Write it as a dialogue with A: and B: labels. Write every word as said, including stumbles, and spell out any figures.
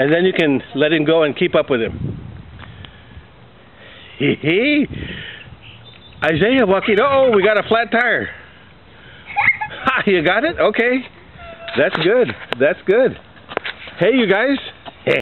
A: and then you can let him go and keep up with him. Hee hee. Izea Joaquin. Oh, we got a flat tire. Ha, you got it? Okay. That's good. That's good. Hey, you guys.